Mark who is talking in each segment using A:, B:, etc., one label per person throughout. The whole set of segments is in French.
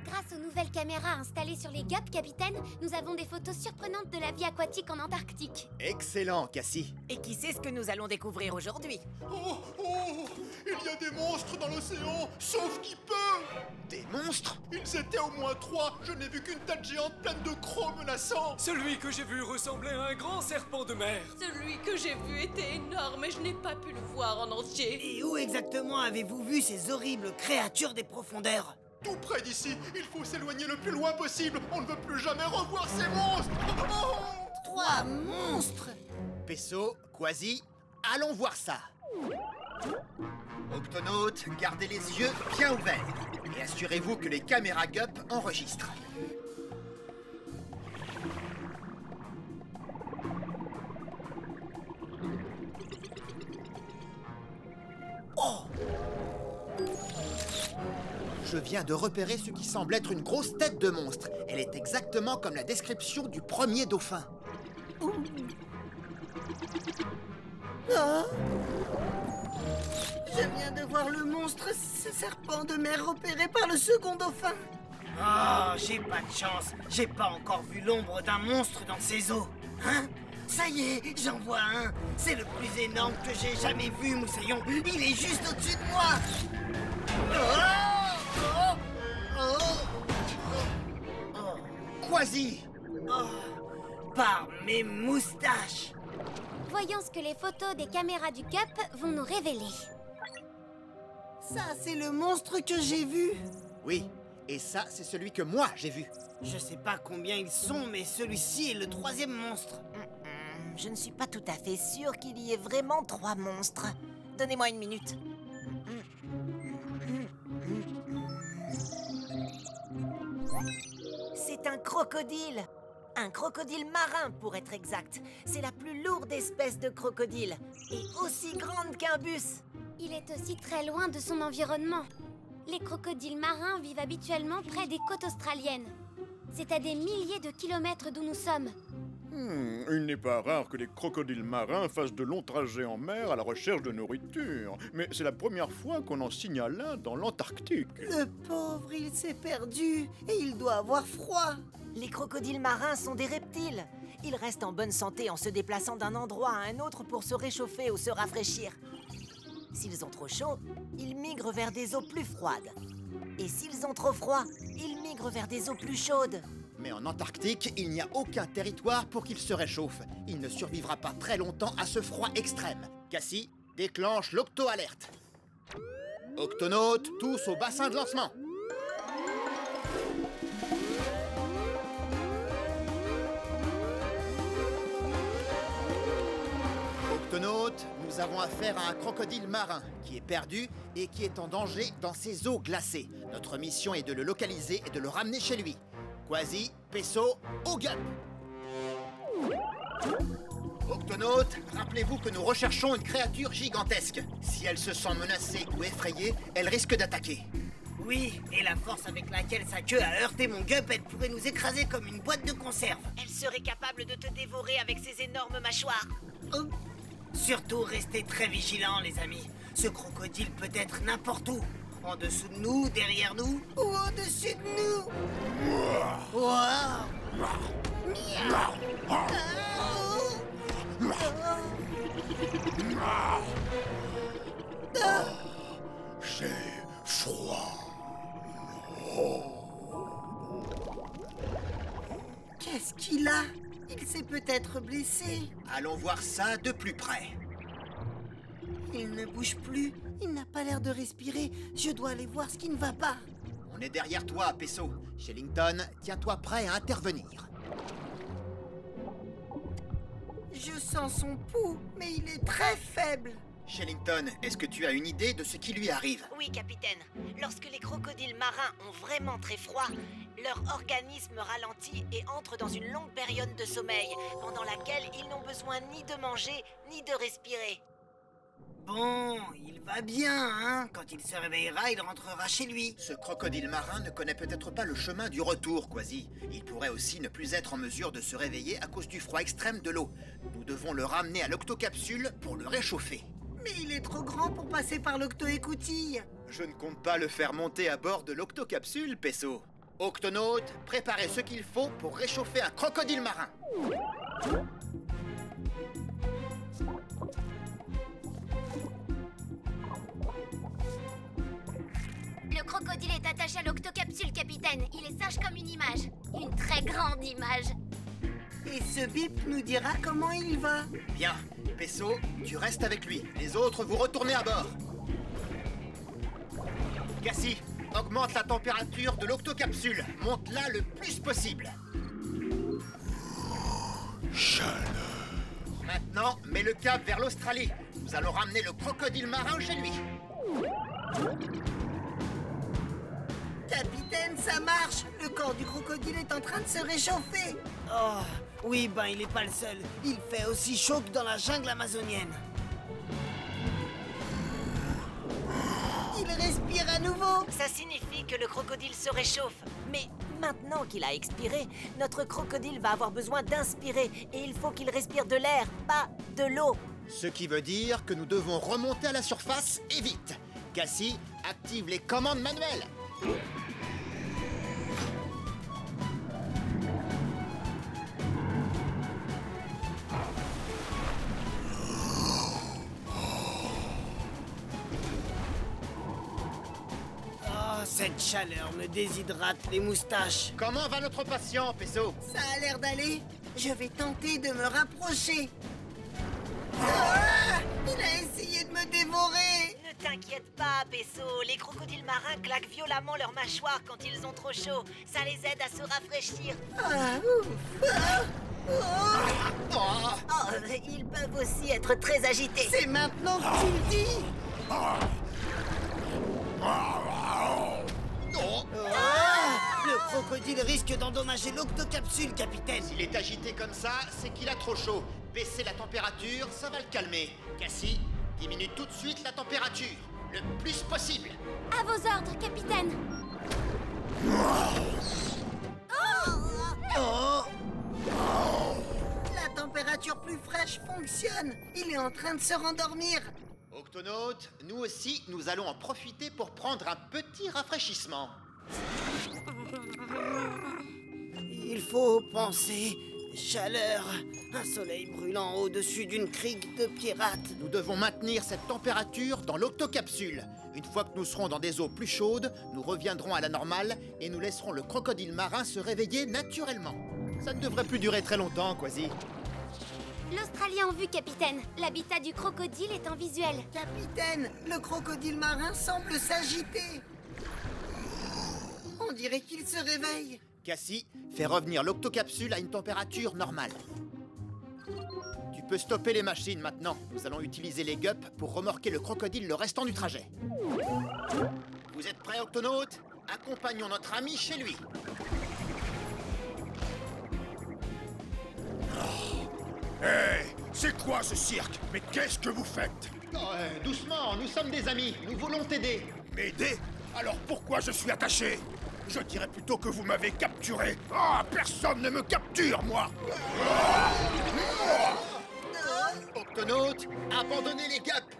A: Grâce aux nouvelles caméras installées sur les gups, capitaine, nous avons des photos surprenantes de la vie aquatique en Antarctique.
B: Excellent, Cassie.
C: Et qui sait ce que nous allons découvrir aujourd'hui?
D: Oh, il y a des monstres dans l'océan, sauf qui peut.
B: Des monstres?
D: Ils étaient au moins 3, je n'ai vu qu'une tête géante pleine de crocs menaçants.
E: Celui que j'ai vu ressemblait à un grand serpent de mer.
F: Celui que j'ai vu était énorme et je n'ai pas pu le voir en entier.
G: Et où exactement avez-vous vu ces horribles créatures des profondeurs?
D: Tout près d'ici, il faut s'éloigner le plus loin possible. On ne veut plus jamais revoir ces monstres. Oh
G: 3 monstres!
B: Peso, Quasi, allons voir ça. Octonautes, gardez les yeux bien ouverts et assurez-vous que les caméras GUP enregistrent. Oh! Je viens de repérer ce qui semble être une grosse tête de monstre. Elle est exactement comme la description du premier dauphin.
G: Oh! Je viens de voir le monstre, ce serpent de mer repéré par le second dauphin. Oh, j'ai pas de chance. J'ai pas encore vu l'ombre d'un monstre dans ces eaux. Hein? Ça y est, j'en vois un. C'est le plus énorme que j'ai jamais vu, Moussaillon. Il est juste au-dessus de moi.
B: Quasi!
G: Oh, par mes moustaches.
A: Voyons ce que les photos des caméras du GUP vont nous révéler.
G: Ça, c'est le monstre que j'ai vu.
B: Oui, et ça, c'est celui que moi j'ai vu.
G: Je sais pas combien ils sont, mais celui-ci est le 3e monstre.
C: Je ne suis pas tout à fait sûre qu'il y ait vraiment 3 monstres. Donnez-moi une minute. C'est un crocodile. Un crocodile marin, pour être exact. C'est la plus lourde espèce de crocodile. Et aussi grande qu'un bus.
A: Il est aussi très loin de son environnement. Les crocodiles marins vivent habituellement près des côtes australiennes. C'est à des milliers de kilomètres d'où nous sommes.
D: Il n'est pas rare que les crocodiles marins fassent de longs trajets en mer à la recherche de nourriture. Mais c'est la première fois qu'on en signale un dans l'Antarctique.
G: Le pauvre, il s'est perdu et il doit avoir froid.
C: Les crocodiles marins sont des reptiles. Ils restent en bonne santé en se déplaçant d'un endroit à un autre pour se réchauffer ou se rafraîchir. S'ils ont trop chaud, ils migrent vers des eaux plus froides. Et s'ils ont trop froid, ils migrent vers des eaux plus chaudes.
B: Mais en Antarctique, il n'y a aucun territoire pour qu'il se réchauffe. Il ne survivra pas très longtemps à ce froid extrême. Cassie, déclenche l'octo-alerte. Octonautes, tous au bassin de lancement. Octonautes, nous avons affaire à un crocodile marin qui est perdu et qui est en danger dans ces eaux glacées. Notre mission est de le localiser et de le ramener chez lui. Quasi, Peso, au GUP! Octonautes, rappelez-vous que nous recherchons une créature gigantesque. Si elle se sent menacée ou effrayée, elle risque d'attaquer.
G: Oui, et la force avec laquelle sa queue a heurté mon GUP, elle pourrait nous écraser comme une boîte de conserve.
C: Elle serait capable de te dévorer avec ses énormes mâchoires.
G: Surtout, restez très vigilants, les amis. Ce crocodile peut être n'importe où. En dessous de nous, derrière nous, ou au-dessus de nous.
D: J'ai froid.
G: Qu'est-ce qu'il a? Il s'est peut-être blessé.
B: Allons voir ça de plus près.
G: Il ne bouge plus. Il n'a pas l'air de respirer. Je dois aller voir ce qui ne va pas.
B: On est derrière toi, Peso. Shellington, tiens-toi prêt à intervenir.
G: Je sens son pouls, mais il est très faible.
B: Shellington, est-ce que tu as une idée de ce qui lui arrive?
C: Oui, capitaine. Lorsque les crocodiles marins ont vraiment très froid, leur organisme ralentit et entre dans une longue période de sommeil, pendant laquelle ils n'ont besoin ni de manger, ni de respirer.
G: Bon, il va bien, hein? Quand il se réveillera, il rentrera chez lui.
B: Ce crocodile marin ne connaît peut-être pas le chemin du retour, Quasi. Il pourrait aussi ne plus être en mesure de se réveiller à cause du froid extrême de l'eau. Nous devons le ramener à l'octocapsule pour le réchauffer.
G: Mais il est trop grand pour passer par l'octo-écoutille.
B: Je ne compte pas le faire monter à bord de l'octocapsule, Peso. Octonautes, préparez ce qu'il faut pour réchauffer un crocodile marin.
A: Le crocodile est attaché à l'octocapsule, capitaine. Il est sage comme une image. Une très grande image.
G: Et ce bip nous dira comment il va.
B: Bien. Pesso, tu restes avec lui. Les autres, vous retournez à bord. Cassie, augmente la température de l'octocapsule. Monte-la le plus possible.
D: Chaleur.
B: Maintenant, mets le cap vers l'Australie. Nous allons ramener le crocodile marin chez lui.
G: Capitaine, ça marche. Le corps du crocodile est en train de se réchauffer. Oh, oui, ben il est pas le seul. Il fait aussi chaud que dans la jungle amazonienne. Il respire à nouveau.
C: Ça signifie que le crocodile se réchauffe. Mais maintenant qu'il a expiré, notre crocodile va avoir besoin d'inspirer. Et il faut qu'il respire de l'air, pas de l'eau.
B: Ce qui veut dire que nous devons remonter à la surface et vite. Cassie, active les commandes manuelles.
G: Oh, cette chaleur me déshydrate les moustaches.
B: Comment va notre patient, Pesso?
G: Ça a l'air d'aller. Je vais tenter de me rapprocher. Ah, il a essayé de me dévorer.
C: Ne t'inquiète pas, Pesso. Les crocodiles marins claquent violemment leurs mâchoires quand ils ont trop chaud. Ça les aide à se rafraîchir.
G: Ah, ouf. Ah, oh.
C: Oh, ils peuvent aussi être très agités.
G: C'est maintenant que tu le dis.
B: Oh.
G: Le crocodile risque d'endommager l'octocapsule, capitaine.
B: S'il est agité comme ça, c'est qu'il a trop chaud. Baisser la température, ça va le calmer. Cassie, diminue tout de suite la température. Le plus possible.
A: À vos ordres, capitaine.
G: Oh. La température plus fraîche fonctionne. Il est en train de se rendormir.
B: Octonautes, nous aussi, nous allons en profiter pour prendre un petit rafraîchissement.
G: Il faut penser chaleur, un soleil brûlant au-dessus d'une crique de pirates.
B: Nous devons maintenir cette température dans l'octocapsule. Une fois que nous serons dans des eaux plus chaudes, nous reviendrons à la normale et nous laisserons le crocodile marin se réveiller naturellement. Ça ne devrait plus durer très longtemps, Quasi.
A: L'Australie en vue, capitaine. L'habitat du crocodile est en visuel.
G: Capitaine, le crocodile marin semble s'agiter. On dirait qu'il se réveille.
B: Cassie, fais revenir l'octocapsule à une température normale. Tu peux stopper les machines maintenant. Nous allons utiliser les gups pour remorquer le crocodile le restant du trajet. Vous êtes prêts, Octonautes? Accompagnons notre ami chez lui.
D: Hé, c'est quoi ce cirque? Mais qu'est-ce que vous faites?
B: Doucement, nous sommes des amis. Nous voulons t'aider.
D: M'aider? Alors pourquoi je suis attaché? Je dirais plutôt que vous m'avez capturé. Ah, personne ne me capture, moi!
B: Octonautes, abandonnez les gups.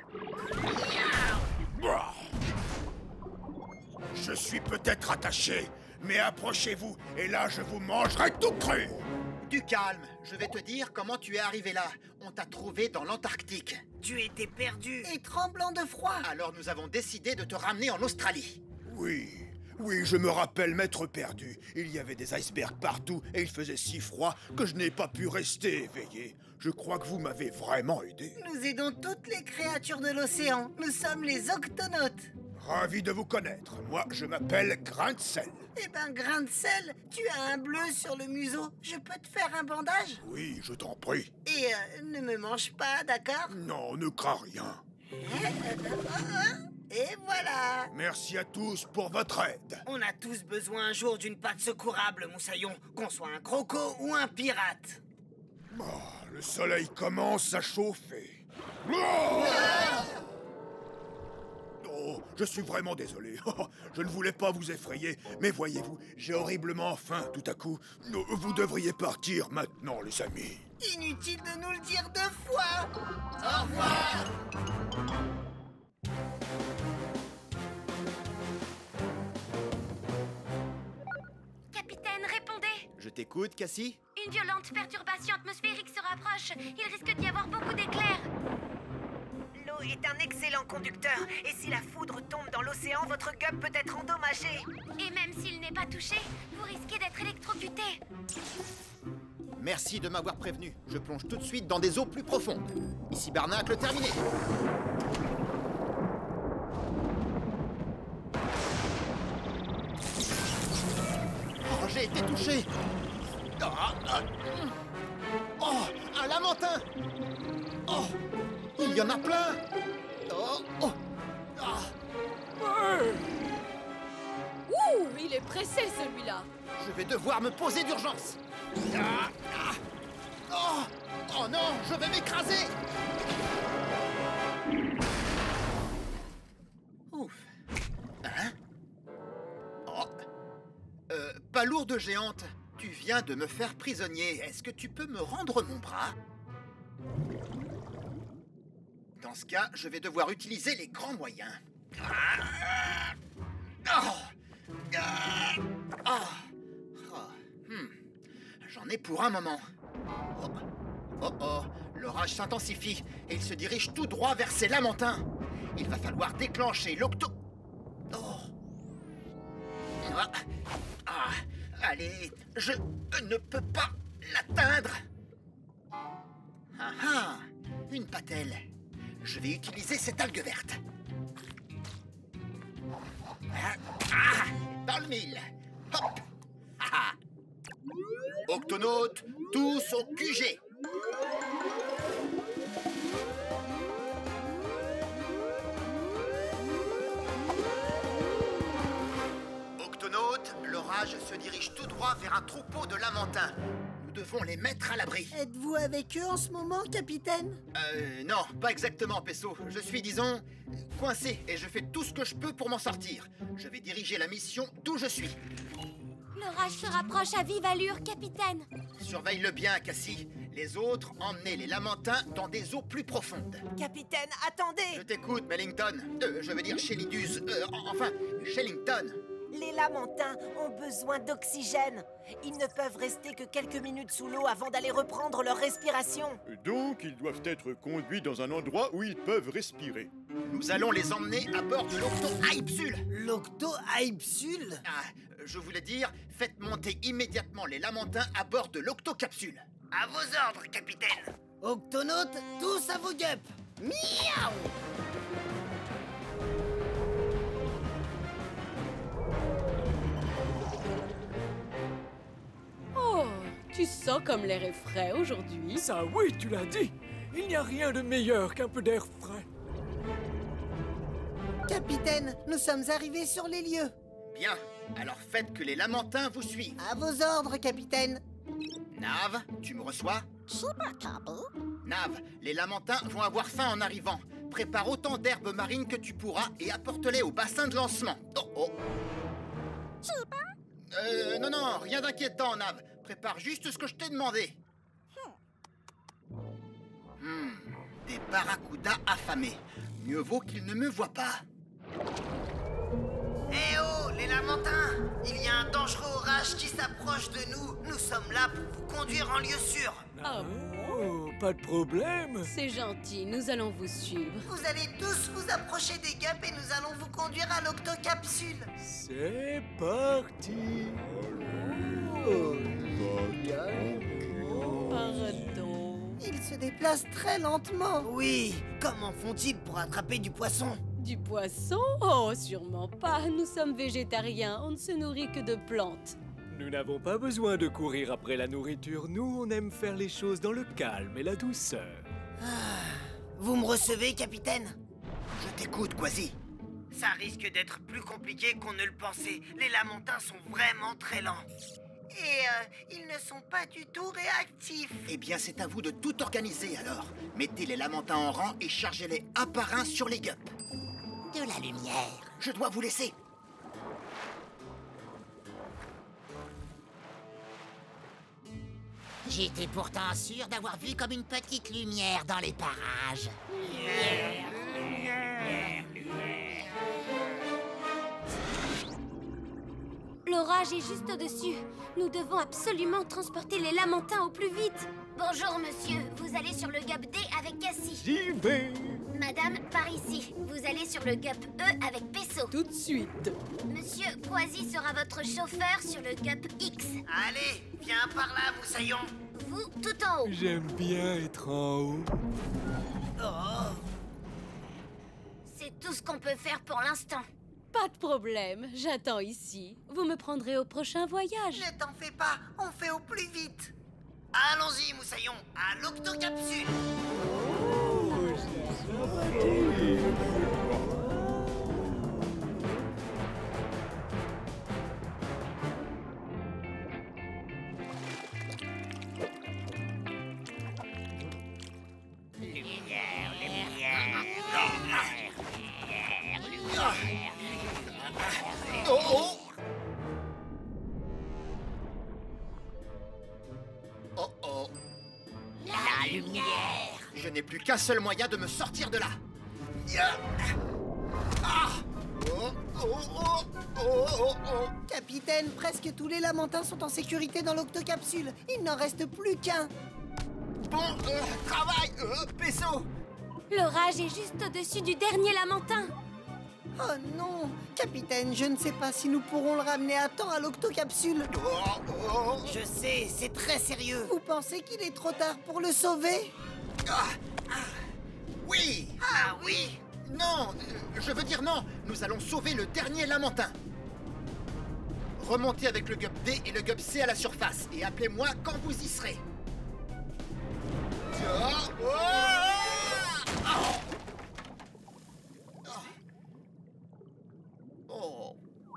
D: Je suis peut-être attaché, mais approchez-vous, et là je vous mangerai tout cru!
B: Du calme, je vais te dire comment tu es arrivé là. On t'a trouvé dans l'Antarctique.
G: Tu étais perdu et tremblant de froid.
B: Alors nous avons décidé de te ramener en Australie.
D: Oui, je me rappelle m'être perdu. Il y avait des icebergs partout et il faisait si froid que je n'ai pas pu rester éveillé. Je crois que vous m'avez vraiment aidé.
G: Nous aidons toutes les créatures de l'océan. Nous sommes les Octonautes.
D: Ravi de vous connaître. Moi, je m'appelle Grain de Sel.
G: Eh ben, Grain de Sel, tu as un bleu sur le museau. Je peux te faire un bandage?
D: Oui, je t'en prie.
G: Et ne me mange pas, d'accord?
D: Non, ne crains rien.
G: Et voilà.
D: Merci à tous pour votre aide.
G: On a tous besoin un jour d'une patte secourable, Moussaillon, qu'on soit un croco ou un pirate.
D: Oh, le soleil commence à chauffer. Oh, je suis vraiment désolé. Je ne voulais pas vous effrayer, mais voyez-vous, j'ai horriblement faim tout à coup. Vous devriez partir maintenant, les amis.
G: Inutile de nous le dire 2 fois.
B: Au revoir. Je t'écoute, Cassie.
A: Une violente perturbation atmosphérique se rapproche. Il risque d'y avoir beaucoup d'éclairs.
C: L'eau est un excellent conducteur, et si la foudre tombe dans l'océan, votre gup peut être endommagé.
A: Et même s'il n'est pas touché, vous risquez d'être électrocuté.
B: Merci de m'avoir prévenu. Je plonge tout de suite dans des eaux plus profondes. Ici Barnacle terminé. Oh, j'ai été touché. Oh, un lamentin. Oh, il y en a plein. Oh, oh. Ah.
F: Ouh, il est pressé celui-là.
B: Je vais devoir me poser d'urgence. Oh, oh non, je vais m'écraser. Ouf. Hein? Oh. Pas lourde géante. Tu viens de me faire prisonnier. Est-ce que tu peux me rendre mon bras? Dans ce cas, je vais devoir utiliser les grands moyens. J'en ai pour un moment. Oh, oh, oh. L'orage s'intensifie et il se dirige tout droit vers ces lamentins. Il va falloir déclencher l'octo... Oh. Allez, je ne peux pas l'atteindre. Une patelle. Je vais utiliser cette algue verte. Dans le mille. Hop. Octonautes, tous au QG. Octonautes, l'orage se dirige tout droit vers un troupeau de lamentins. Nous devons les mettre à l'abri.
G: Êtes-vous avec eux en ce moment, capitaine?
B: Non, pas exactement, Pesso. Je suis, disons, coincé et je fais tout ce que je peux pour m'en sortir. Je vais diriger la mission d'où je suis.
A: L'orage se rapproche à vive allure, capitaine.
B: Surveille-le bien, Cassie. Les autres, emmenez les lamentins dans des eaux plus profondes.
C: Capitaine, attendez!
B: Je t'écoute, Mellington. Je veux dire Shellidus. Enfin, Shellington.
C: Les lamentins ont besoin d'oxygène. Ils ne peuvent rester que quelques minutes sous l'eau avant d'aller reprendre leur respiration.
D: Donc, ils doivent être conduits dans un endroit où ils peuvent respirer.
B: Nous allons les emmener à bord de l'Octo-Hypsule.
G: L'Octo-Hypsule?
B: Je voulais dire, faites monter immédiatement les lamentins à bord de l'Octo-Capsule.
C: À vos ordres, capitaine.
G: Octonautes, tous à vos guêpes. Miaou!
F: Oh, tu sens comme l'air est frais aujourd'hui.
E: Ça, oui, tu l'as dit. Il n'y a rien de meilleur qu'un peu d'air frais.
G: Capitaine, nous sommes arrivés sur les lieux.
B: Bien, alors faites que les lamentins vous suivent.
G: À vos ordres, capitaine.
B: Nav, tu me reçois? Nav, les lamentins vont avoir faim en arrivant. Prépare autant d'herbes marines que tu pourras et apporte-les au bassin de lancement. Oh, oh. Non, rien d'inquiétant, Nav. Prépare juste ce que je t'ai demandé. Des barracudas affamés. Mieux vaut qu'ils ne me voient pas.
C: Eh oh, les lamentins! Il y a un dangereux orage qui s'approche de nous. Nous sommes là pour vous conduire en lieu sûr.
F: Ah
E: Oh, pas de problème.
F: C'est gentil, nous allons vous suivre.
C: Vous allez tous vous approcher des guêpes et nous allons vous conduire à l'Octo-Capsule.
E: C'est parti.
F: Pardon.
G: Ils se déplacent très lentement.
C: Oui, comment font-ils pour attraper du poisson?
F: Du poisson? Oh, sûrement pas. Nous sommes végétariens, on ne se nourrit que de plantes.
E: Nous n'avons pas besoin de courir après la nourriture. Nous, on aime faire les choses dans le calme et la douceur.
C: Vous me recevez, capitaine?
B: Je t'écoute, Quasi.
C: Ça risque d'être plus compliqué qu'on ne le pensait. Les lamentins sont vraiment très lents. Et ils ne sont pas du tout réactifs.
B: Eh bien, c'est à vous de tout organiser, alors. Mettez les lamentins en rang et chargez-les un par un sur les guêpes.
C: De la lumière.
B: Je dois vous laisser.
H: J'étais pourtant sûr d'avoir vu comme une petite lumière dans les parages.
A: L'orage est juste au-dessus. Nous devons absolument transporter les lamentins au plus vite. Bonjour, monsieur. Vous allez sur le Gup D avec Cassie.
E: J'y vais.
A: Madame, par ici. Vous allez sur le Gup E avec Pesso.
F: Tout de suite.
A: Monsieur, Kwasi sera votre chauffeur sur le Gup X.
G: Allez, viens par là, Moussaillon.
A: Vous, tout en haut.
E: J'aime bien être en haut.
A: C'est tout ce qu'on peut faire pour l'instant.
F: Pas de problème, j'attends ici. Vous me prendrez au prochain voyage.
G: Ne t'en fais pas, on fait au plus vite. Allons-y, Moussaillon, à l'octocapsule.
B: Oh, oh. Oh, oh.
H: La lumière.
B: Je n'ai plus qu'un seul moyen de me sortir de là. Ah. Oh, oh, oh, oh, oh, oh.
G: Capitaine, presque tous les lamentins sont en sécurité dans l'octocapsule. Il n'en reste plus qu'un.
B: Bon, travail, Pesso.
A: L'orage est juste au-dessus du dernier lamentin.
G: Oh non, capitaine, je ne sais pas si nous pourrons le ramener à temps à l'octocapsule.
B: Oh, oh.
G: Je sais, c'est très sérieux. Vous pensez qu'il est trop tard pour le sauver?
B: Oui.
G: Ah oui.
B: Non, je veux dire non. Nous allons sauver le dernier lamentin. Remontez avec le Gup D et le Gup C à la surface et appelez-moi quand vous y serez. Oh.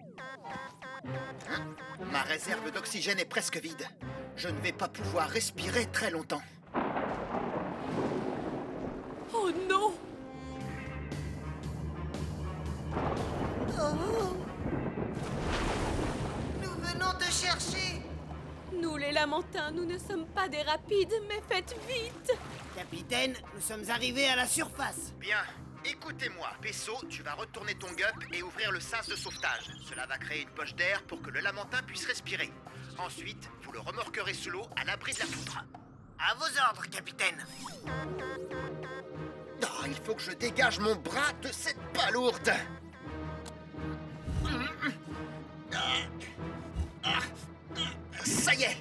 B: Ma réserve d'oxygène est presque vide. Je ne vais pas pouvoir respirer très longtemps.
F: Oh non!
G: Oh. Nous venons te chercher.
F: Nous, les lamentins, nous ne sommes pas des rapides, mais faites vite!
G: Capitaine, nous sommes arrivés à la surface.
B: Bien. Écoutez-moi, Pesso, tu vas retourner ton Gup et ouvrir le sas de sauvetage. Cela va créer une poche d'air pour que le lamentin puisse respirer. Ensuite, vous le remorquerez sous l'eau à l'abri de la poutre.
G: À vos ordres, capitaine.
B: Oh, il faut que je dégage mon bras de cette palourde. Ça y est.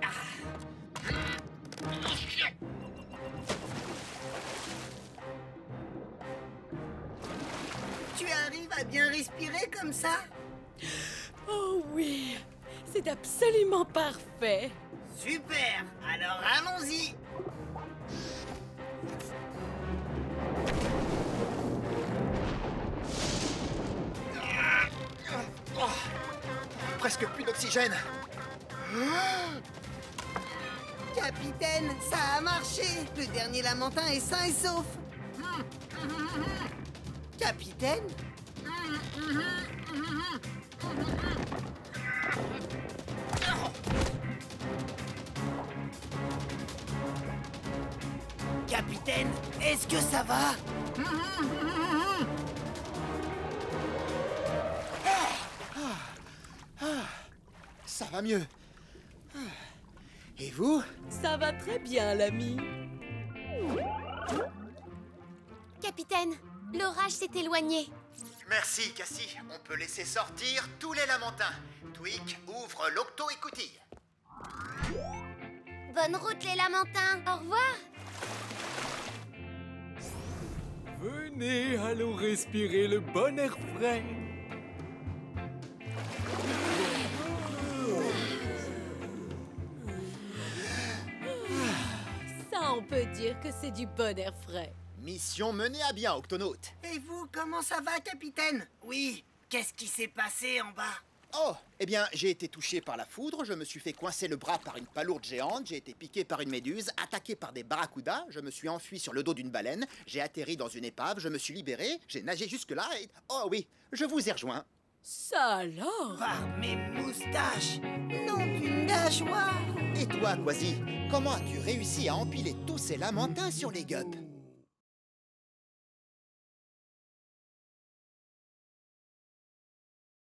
G: Tu arrives à bien respirer comme ça?
F: Oh oui! C'est absolument parfait!
G: Super. Alors allons-y.
B: Oh, presque plus d'oxygène.
G: Capitaine, ça a marché. Le dernier lamentin est sain et sauf. Capitaine? Capitaine, est-ce que ça va?
B: Ça va mieux. Et vous?
F: Ça va très bien, l'ami.
A: Capitaine, l'orage s'est éloigné.
B: Merci, Cassie. On peut laisser sortir tous les lamentins. Tweak, ouvre l'octo-écoutille.
A: Bonne route, les lamentins. Au revoir.
E: Venez, allons respirer le bon air frais.
F: Ça, on peut dire que c'est du bon air frais.
B: Mission menée à bien, Octonaute.
G: Et vous, comment ça va, capitaine? Oui, qu'est-ce qui s'est passé en bas?
B: Oh, eh bien, j'ai été touché par la foudre, je me suis fait coincer le bras par une palourde géante, j'ai été piqué par une méduse, attaqué par des barracudas, je me suis enfui sur le dos d'une baleine, j'ai atterri dans une épave, je me suis libéré, j'ai nagé jusque-là et... Oh oui, je vous ai rejoint.
F: Ça alors?
G: Par mes moustaches, non d'une nageoire.
B: Et toi, Kwasi, comment as-tu réussi à empiler tous ces lamentins sur les gups?